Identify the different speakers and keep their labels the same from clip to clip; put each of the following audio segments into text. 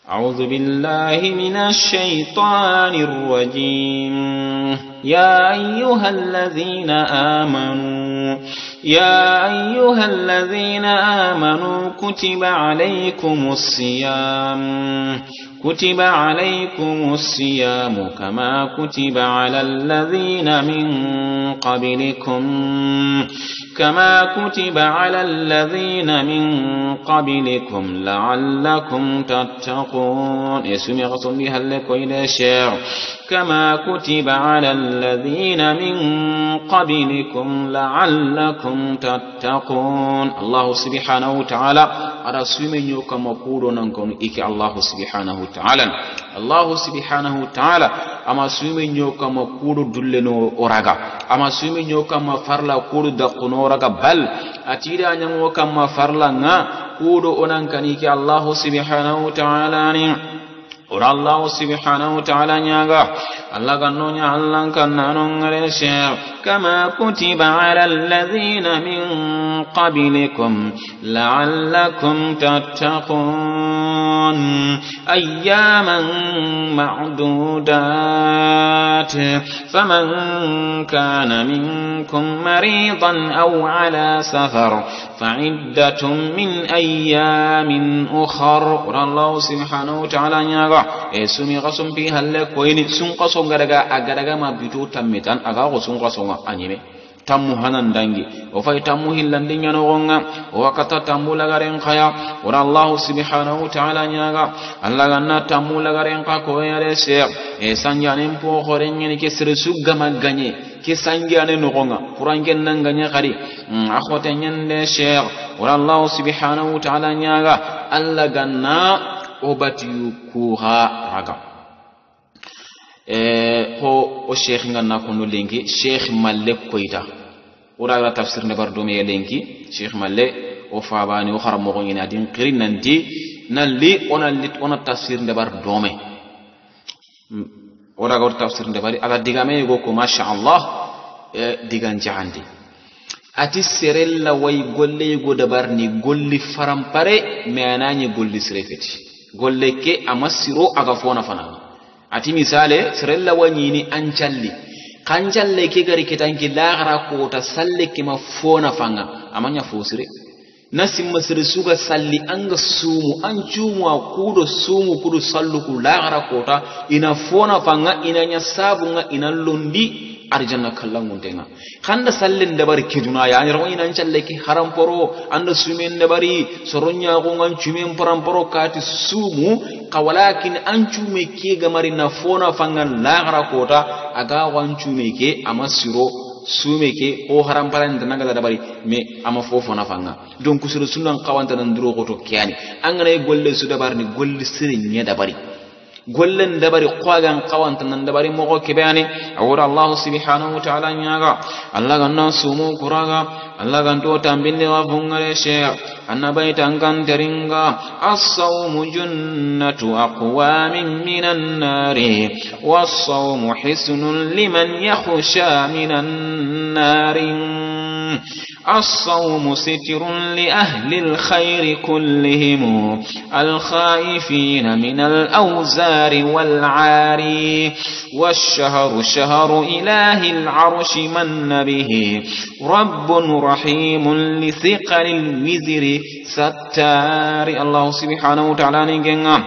Speaker 1: أعوذ بالله من الشيطان الرجيم. يا أيها الذين آمنوا كتب عليكم الصيام كما كتب على الذين من قبلكم لعلكم تتقون. اسمي غصن بها لك إلى شير كما كتب على الذين من قبلكم لعلكم تتقون. الله سبحانه وتعالى على سومن يوكم وقولنا نكون إيك الله سبحانه وتعالى. الله سبحانه وتعالى أما سومن يوكم وقول دلنا أورغا أما سومن يوكم فرلا قول دقنا أورغا بل أتيرا نيوكم فرلا نا قول أنكنيك الله سبحانه وتعالى. ora Allah subhanahu wa ta'ala nyaga Allah ganno nya Allah kanano ngare share kama kutiba ala alladhina min qablikum la'allakum tattaqun ayyaman ma'dudat faman kana minkum maridan aw ala safar fa'iddatun min ayyamin ukhar. ora Allah subhanahu wa ta'ala nyaga sumi qasum bi halle ko ini sun qaso agaraga ma bitu tammitan aga ko sun qaso anyime tammu hanan dangi o fay tammu hillande nyano gonga o wakata tammu lagaren khaya. ora Allah subhanahu wa ta'ala nyaga Allah ganna tammu lagaren ka ko yare se sanjanen po khoren ni ke sir sugga maganye ke sanjane no gonga furangen nanganya kari akhote nyande sheikh. ora Allah subhanahu wa ta'ala nyaga Allah ganna obati kuha raga ko o sheikh nganna ko no lenki sheikh malle koita ora la tafsir ne bardo me lenki sheikh malle o faabani o xaram mo ngina din qirin nanti nalli ona tafsir ne bardo me ora go tafsir ne bari ala digame go ko masha Allah digan jahandi ati serella way golle go dabar ni golli faram pare me anani golli srefeti golle ke amasiro aga fona fana ati misale serella wanyini ancalli kanjalle ke gari kitanki lagara ko ta salle ke ma fona fanga amanya fosire nasim masir suga salli anga sumu ancumu akudo sumu kudu sallu ku lagara ko ta ina fona fanga ina nya sabunga ina londi arjanna kallan muntenga khanda sallen da bari kiduna ya nyaro ina challe ki haram poro anda sumen da bari soronya ko ngan chumen param poro kati sumu kawalakin anchume ke gamari na fona fangan lagra kota aga wanchume ke amasiro sume ke o haram paran da naga da bari me ama fofo na fanga donc kusuru sunan kawanta nan duro goto kiyani an ngane golle su da bari golle sirin ya da bari gollen dabari qagan qawanta nan dabari mo ke bayani awra Allah subhanahu wa ta'ala nyaga Allah ganna sumu kuraga Allah ganto tambinde wa bungare she annabai tangan teringa as-sawmu junnatu aqwamin minan nari was-sawmu hisnun liman yakhsha minan nari الصوم ستر لأهل الخير كلهم الخائفين من الأوزار والعاري والشهر شهر إله العرش من به رب رحيم لثقل الوزر ستار. الله سبحانه وتعالى نجنم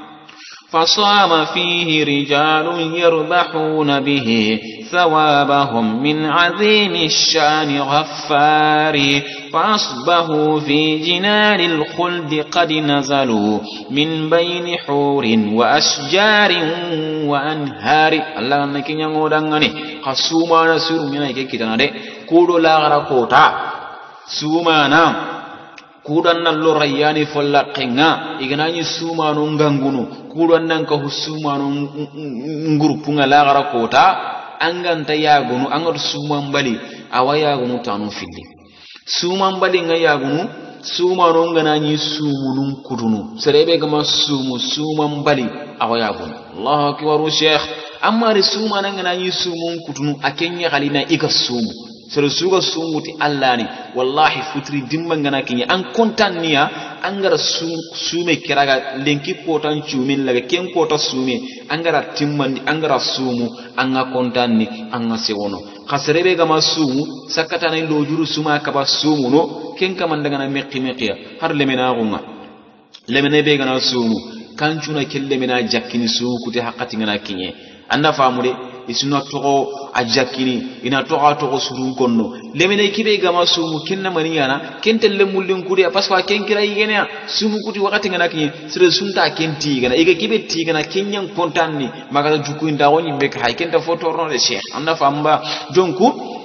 Speaker 1: فصام فيه رجال يربحون به ثوابهم من عظيم الشان غفار فأصبحوا في جنان الخلد قد نزلوا من بين حور وأشجار وأنهار. الله أنك ينغودنغني قصوما نسر من أيك كتنادي كودو لا غرقوتا سومانا kudan nan lo rayani folla qenga iganani suma no ngangunu kudan nan ka husuma no ngurupunga la gara kota anganta yagunu angar suma mbali awaya gunu tanu filli suma mbali nga yagunu suma no nganani sumunun kudunu serebe gama suma mbali awaya gunu. Allahu akbar sheikh amma ri suma nan nganani sumun kudunu akenya kalina iga sumu sere suga sumuti allani wallahi futri dimba ngana kinya an kontan niya angara sume kiraga lenki kotan cumin laga ken kota sume angara timmandi angara sumu anga kontan ni anga sewono khasrebe gama sumu sakata na lojuru suma kaba sumu no ken kamanda na meqiya har lemena gunga lemene be gana sumu kancuna kelle mena jakkini sumu kuti hakati ngana kinye anda famude isuna togo ajakini ina togo surun konno lemene kibe gama sumu kenna maniyana kentelle mullin kudi paswa kenkira yigena sumu kuti wakati ngana kinye sire sunta kenti gana iga kibe ti gana kenyan kontanni magala juku inda woni be ka kenta photo ron de cheikh anda famba donc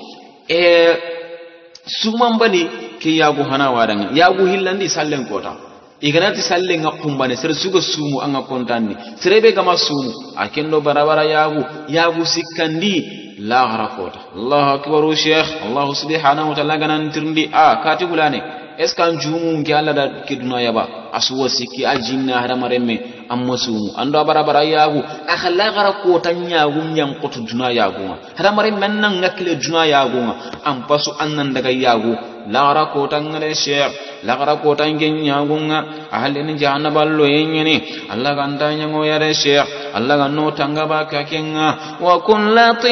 Speaker 1: sumambani ke yago hana wadanga yago hillandi sallen kota iganati salle nga kumbane sere sugo sumu anga kontanni serebe gama sumu akendo barabara yagu sikandi la harakota Allahu akbar sheikh Allah subhanahu wa ta'ala ganan tirndi katibulane eskan jumu ngi alla da kiduna yaba asuwa sikki ajinna haramaremme amma sumu ando barabara yagu akhla harakota nyagu nyam qotu duna yagu haramaremme nan ngakle duna yagu am pasu annan daga yagu la harakota ngale sheikh lagara kota ngen nyagunga ahalin jahannam ballo yenyeni Allah ganda nyango yare sheikh Allah ganno tangaba kakenga wa kun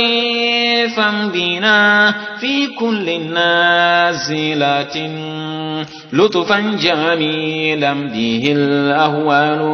Speaker 1: latifan bina fi kulli nazilatin lutfan jamilan bihil ahwalu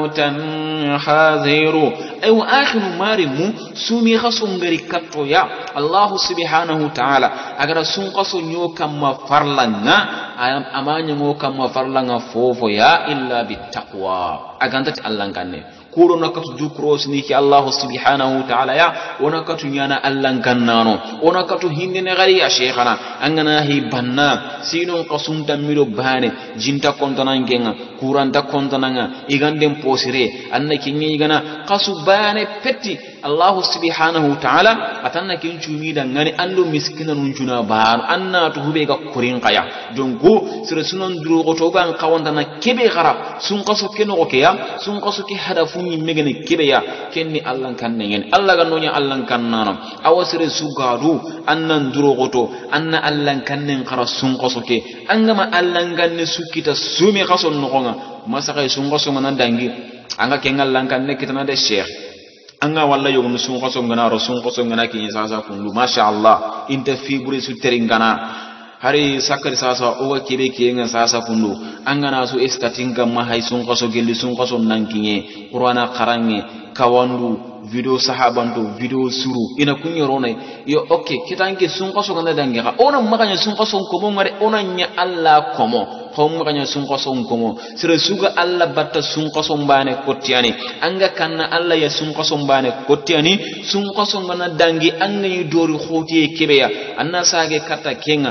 Speaker 1: tanhaziru aw akhiru marimu sumi khasum gari katto ya Allah subhanahu ta'ala agara sun qaso nyoka mafarlanga amanya mo kama farlanga fofo ya illa bittaqwa agantati Allah kanne kuro nakatu du cross ni ki Allah subhanahu ta'ala ya onakatu nyana Allah kannano onakatu hindene gari ya sheikhana angana hi banna sinon qasunta miro bane jinta kontanangenga kuranta kontananga igandem posire anna kinyi igana qasu bane petti Allah subhanahu ta'ala atanna kin chumi dangane allo miskina nun juna bar anna to hube ga kurin qaya dongo sire sunon duro goto ban kawanda na kebe gara sun qaso keno okeya sun qaso ki hadafu ni megene kebe ya kenni Allah kanne ngen Allah ga nonya Allah kannano awasire sugadu annan duro goto anna Allah kannen qara sun qaso ke angama Allah ganne sukita sumi qaso no gonga masaka sun qaso manan dangi anga kengal Allah kanne kitana de sheikh anga walla yogun sun qaso ngana ro sun qaso ngana ki sasa kundu masha Allah inte figure su teringana hari sakari sasa owa kebe kiyenga sasa kundu angana su estatinga mahay sun qaso gelli sun qaso nankinye qur'ana qarange kawandu video sahabanto video suru ina kunyorona yo okay kitanke sun qaso ngana dangira ona maganya sun qaso ko mo mare ona nya Allah komo hom maganya sun qaso komo sire suga Allah batta sun qaso mbane kotiani anga kanna Allah ya sun qaso mbane kotiani sun qaso ngana dangi anga yi dori khoti kebeya anna sage kata kenga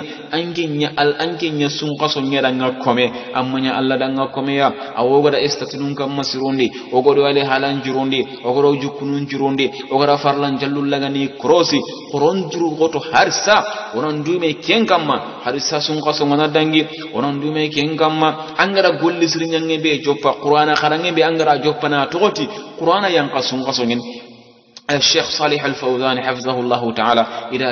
Speaker 1: angenya sun qaso nyada nga kome amanya Allah danga kome ya awogo da estatinun kam masirundi ogodo wale halan jirundi ogodo jukunun jirundi ogara farlan jallul lagani krosi qoron juru goto harsa onon dume kenkamma harsa sun qaso ngana dangi onon dume kenkamma angara golli sirnyange be joppa qur'ana kharange be angara joppa na togoti qur'ana yang qasun qaso ngin الشيخ صالح الفوزان حفظه الله تعالى إلى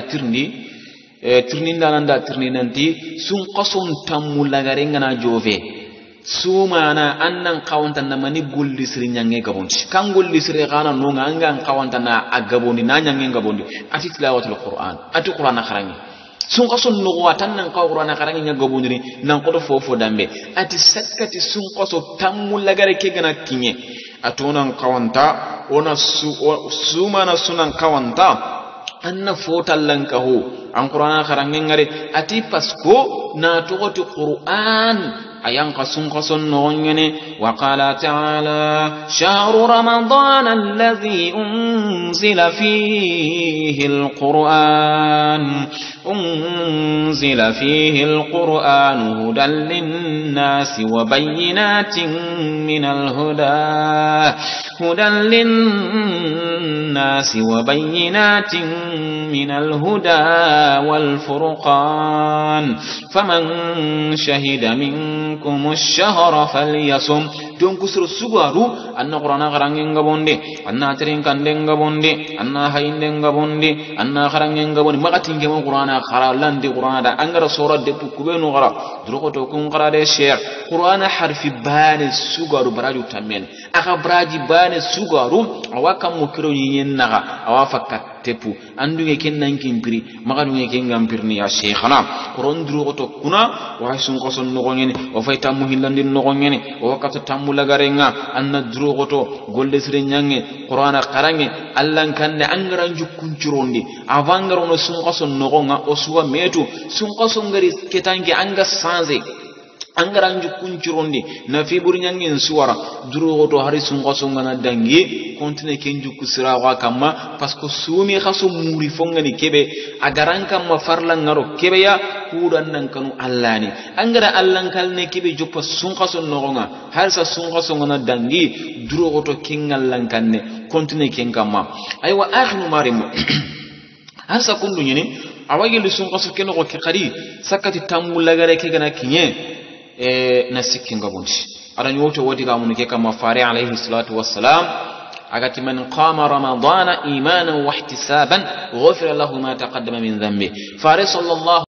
Speaker 1: ترني ناندا ترني نانتي سون قصون تامو لغارينغنا جوفي sumana annan kawantana mani golli siri nyange gabondi kan golli siri gana no nganga kawantana agabondi na nyange gabondi ati tilawatul qur'an ati qur'an kharangi sun qason no watan nan qur'an kharangi nya gabondi nan ko fofo dambe ati sakkati sun qaso tammu lagare ke gana kinye atonan kawanta ona sumana sunan kawanta anna fotallan kaho an qur'ana kharangi ngare ati pasko na togoti qur'an ayan qasun nongene wa qala ta'ala shahru ramadan alladhi unzila fihi alquran hudan lin-nasi wa bayyinatin minal huda من الهدى والفرقان فمن شهد منكم الشهر فليصم دون كسر السغارو أن قرآن غرانين غبوندي أن أترين كاندين غبوندي أن هايندين غبوندي أن خرانين غبوندي ما قتين كم قرآن خرالان دي قرآن دا أنغر سورة دي بكوبينو غرا دروقتو كون غرا دي شير قرآن حرف بان السغارو براجو تامين أخا براجي بان السغارو أواكا مكرو ينينغا أوافكا tepu andunge kennan kimpiri magadunge kengam pirni ya sheikhana koron duroto kuna wa sun koson no ngene o fayta mu hillandin no ngene o wakata tamula garenga anna duroto golde sire nyange qur'ana qarange allan kanne angaran jukkuncurondi avangaro no sun koson no nga o suwa metu sun koson ngari ketange anga sanze angaran jukkuncurondi na fi burnyangen suwara duroto hari sun koson ngana dangi kontine kenju kusira wa kama pasko sumi khaso muri fongani kebe agaran kama farlan ngaro kebe ya kudan nan kanu allani angara allan kalne kebe joppa sun khaso nogonga har sa sun khaso ngana dangi duro goto kingal lan kanne kontine ken kama aywa akhiru marim har sa kundu nyini awagel sun khaso ken ko khari sakati tamula gare ke gana kinye na sikkin gabundi aran yoto wodi ga mun ke kama fari alayhi salatu wassalam أجت من قام رمضان إيمانا واحتسابا غفر له ما تقدم من ذنبه فارس الله